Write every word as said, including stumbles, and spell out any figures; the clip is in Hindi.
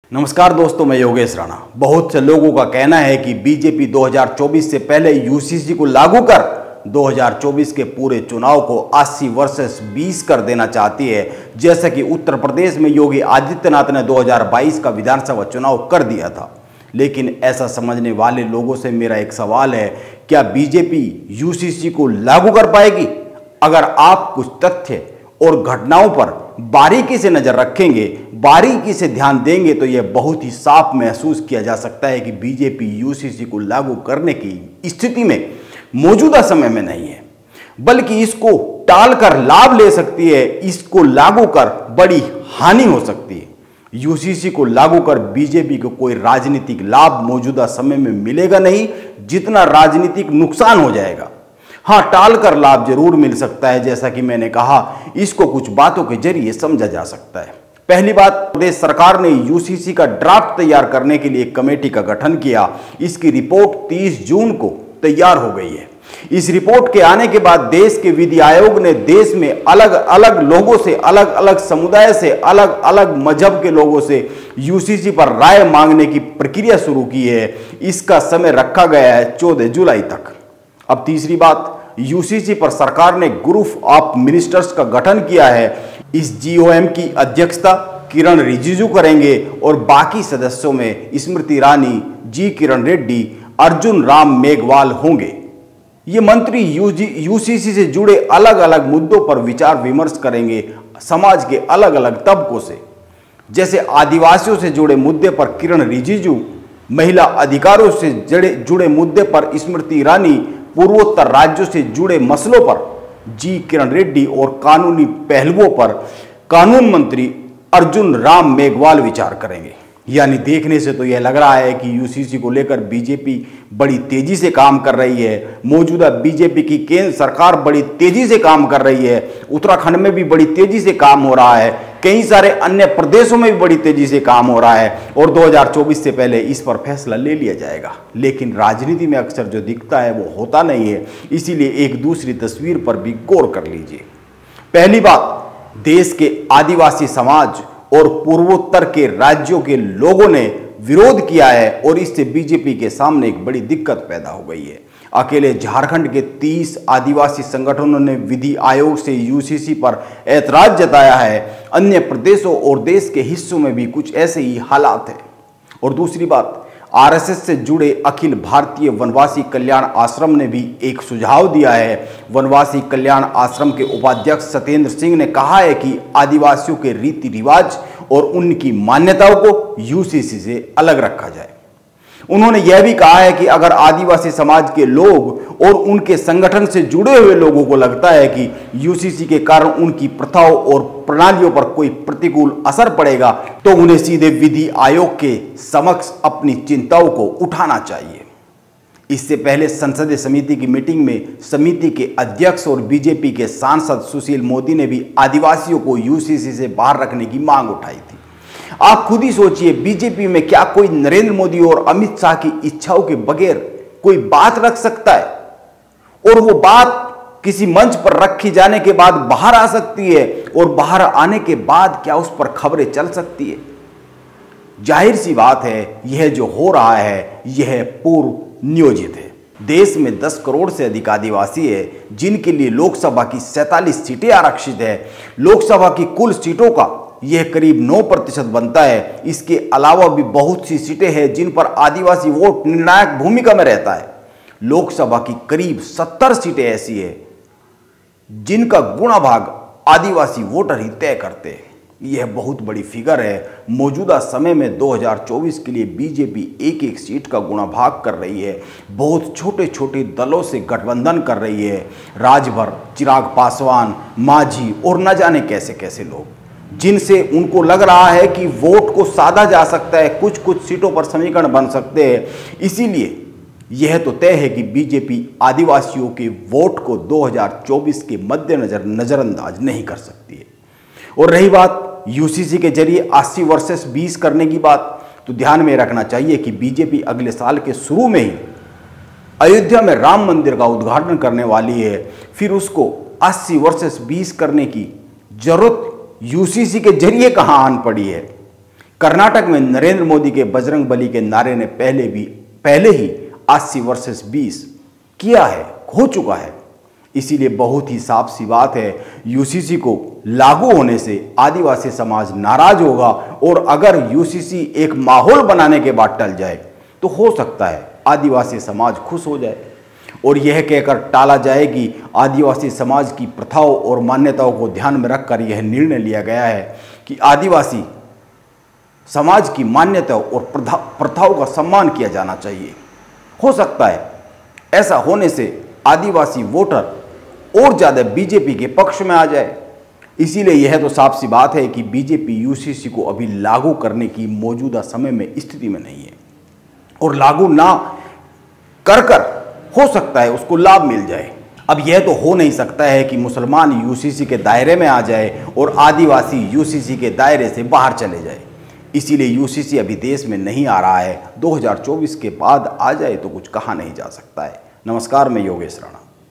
नमस्कार दोस्तों, मैं योगेश राणा। बहुत से लोगों का कहना है कि बीजेपी दो हज़ार चौबीस से पहले यूसीसी को लागू कर दो हज़ार चौबीस के पूरे चुनाव को अस्सी वर्सेस बीस कर देना चाहती है, जैसा कि उत्तर प्रदेश में योगी आदित्यनाथ ने दो हज़ार बाईस का विधानसभा चुनाव कर दिया था। लेकिन ऐसा समझने वाले लोगों से मेरा एक सवाल है, क्या बीजेपी यूसीसी को लागू कर पाएगी? अगर आप कुछ तथ्य और घटनाओं पर बारीकी से नजर रखेंगे, बारीकी से ध्यान देंगे, तो यह बहुत ही साफ महसूस किया जा सकता है कि बीजेपी यूसीसी को लागू करने की स्थिति में मौजूदा समय में नहीं है, बल्कि इसको टालकर लाभ ले सकती है। इसको लागू कर बड़ी हानि हो सकती है। यूसीसी को लागू कर बीजेपी को कोई राजनीतिक लाभ मौजूदा समय में मिलेगा नहीं, जितना राजनीतिक नुकसान हो जाएगा। हाँ, टालकर लाभ जरूर मिल सकता है। जैसा कि मैंने कहा, इसको कुछ बातों के जरिए समझा जा सकता है। पहली बात, प्रदेश सरकार ने यूसीसी का ड्राफ्ट तैयार करने के लिए एक कमेटी का गठन किया। इसकी रिपोर्ट तीस जून को तैयार हो गई है। इस रिपोर्ट के आने के बाद देश के विधि आयोग ने देश में अलग अलग लोगों से, अलग अलग समुदाय से, अलग अलग मजहब के लोगों से यूसीसी पर राय मांगने की प्रक्रिया शुरू की है। इसका समय रखा गया है चौदह जुलाई तक। अब तीसरी बात, यूसीसी पर सरकार ने ग्रुप ऑफ मिनिस्टर्स का गठन किया है। इस जीओएम की अध्यक्षता किरण रिजिजू करेंगे और बाकी सदस्यों में स्मृति ईरानी, जी किरण रेड्डी, अर्जुन राम मेघवाल होंगे। ये मंत्री यूसीसी से जुड़े अलग अलग मुद्दों पर विचार विमर्श करेंगे। समाज के अलग अलग तबकों से, जैसे आदिवासियों से जुड़े मुद्दे पर किरण रिजिजू, महिला अधिकारों से जुड़े जुड़े मुद्दे पर स्मृति ईरानी, पूर्वोत्तर राज्यों से जुड़े मसलों पर जी किरण रेड्डी और कानूनी पहलुओं पर कानून मंत्री अर्जुन राम मेघवाल विचार करेंगे। यानी देखने से तो यह लग रहा है कि यूसीसी को लेकर बीजेपी बड़ी तेजी से काम कर रही है। मौजूदा बीजेपी की केंद्र सरकार बड़ी तेजी से काम कर रही है। उत्तराखंड में भी बड़ी तेजी से काम हो रहा है। कई सारे अन्य प्रदेशों में भी बड़ी तेजी से काम हो रहा है और दो हज़ार चौबीस से पहले इस पर फैसला ले लिया जाएगा। लेकिन राजनीति में अक्सर जो दिखता है वो होता नहीं है। इसीलिए एक दूसरी तस्वीर पर भी गौर कर लीजिए। पहली बात, देश के आदिवासी समाज और पूर्वोत्तर के राज्यों के लोगों ने विरोध किया है और इससे बीजेपी के सामने एक बड़ी दिक्कत पैदा हो गई है। अकेले झारखंड के तीस आदिवासी संगठनों ने विधि आयोग से यूसीसी पर ऐतराज जताया है। अन्य प्रदेशों और देश के हिस्सों में भी कुछ ऐसे ही हालात हैं। और दूसरी बात, आरएसएस से जुड़े अखिल भारतीय वनवासी कल्याण आश्रम ने भी एक सुझाव दिया है। वनवासी कल्याण आश्रम के उपाध्यक्ष सत्येंद्र सिंह ने कहा है कि आदिवासियों के रीति रिवाज और उनकी मान्यताओं को यूसीसी से अलग रखा जाए। उन्होंने यह भी कहा है कि अगर आदिवासी समाज के लोग और उनके संगठन से जुड़े हुए लोगों को लगता है कि यूसीसी के कारण उनकी प्रथाओं और प्रणालियों पर कोई प्रतिकूल असर पड़ेगा, तो उन्हें सीधे विधि आयोग के समक्ष अपनी चिंताओं को उठाना चाहिए। इससे पहले संसदीय समिति की मीटिंग में समिति के अध्यक्ष और बीजेपी के सांसद सुशील मोदी ने भी आदिवासियों को यूसीसी से बाहर रखने की मांग उठाई थी। आप खुद ही सोचिए, बीजेपी में क्या कोई नरेंद्र मोदी और अमित शाह की इच्छाओं के बगैर कोई बात रख सकता है? और वो बात किसी मंच पर रखी जाने के बाद बाहर आ सकती है और बाहर आने के बाद क्या उस पर खबरें चल सकती है? जाहिर सी बात है, यह जो हो रहा है यह पूर्व नियोजित है। देश में दस करोड़ से अधिक आदिवासी है, जिनके लिए लोकसभा की सैंतालीस सीटें आरक्षित है। लोकसभा की कुल सीटों का यह करीब नौ प्रतिशत बनता है। इसके अलावा भी बहुत सी सीटें हैं जिन पर आदिवासी वोट निर्णायक भूमिका में रहता है। लोकसभा की करीब सत्तर सीटें ऐसी है जिनका गुणा भाग आदिवासी वोटर ही तय करते हैं। यह बहुत बड़ी फिगर है। मौजूदा समय में दो हज़ार चौबीस के लिए बीजेपी एक एक सीट का गुणा भाग कर रही है। बहुत छोटे छोटे दलों से गठबंधन कर रही है। राजभर, चिराग पासवान, मांझी और न जाने कैसे कैसे लोग, जिनसे उनको लग रहा है कि वोट को साधा जा सकता है, कुछ कुछ सीटों पर समीकरण बन सकते हैं। इसीलिए यह तो तय है कि बीजेपी आदिवासियों के वोट को दो हज़ार चौबीस के मद्देनजर नजरअंदाज नहीं कर सकती है। और रही बात यूसीसी के जरिए अस्सी वर्सेस बीस करने की बात, तो ध्यान में रखना चाहिए कि बीजेपी अगले साल के शुरू में ही अयोध्या में राम मंदिर का उद्घाटन करने वाली है। फिर उसको अस्सी वर्सेस बीस करने की जरूरत यूसीसी के जरिए कहां आन पड़ी है? कर्नाटक में नरेंद्र मोदी के बजरंग बली के नारे ने पहले भी पहले ही अस्सी वर्सेस बीस किया है, हो चुका है। इसीलिए बहुत ही साफ सी बात है, यूसीसी को लागू होने से आदिवासी समाज नाराज होगा और अगर यूसीसी एक माहौल बनाने के बाद टल जाए तो हो सकता है आदिवासी समाज खुश हो जाए और यह कहकर टाला जाए कि आदिवासी समाज की प्रथाओं और मान्यताओं को ध्यान में रखकर यह निर्णय लिया गया है कि आदिवासी समाज की मान्यताओं और प्रथाओं का सम्मान किया जाना चाहिए। हो सकता है ऐसा होने से आदिवासी वोटर और ज़्यादा बीजेपी के पक्ष में आ जाए। इसीलिए यह तो साफ सी बात है कि बीजेपी यूसीसी को अभी लागू करने की मौजूदा समय में स्थिति में नहीं है और लागू ना कर कर हो सकता है उसको लाभ मिल जाए। अब यह तो हो नहीं सकता है कि मुसलमान यूसीसी के दायरे में आ जाए और आदिवासी यूसीसी के दायरे से बाहर चले जाए। इसीलिए यूसीसी अभी देश में नहीं आ रहा है। दो हज़ार चौबीस के बाद आ जाए तो कुछ कहा नहीं जा सकता है। नमस्कार, मैं योगेश राणा।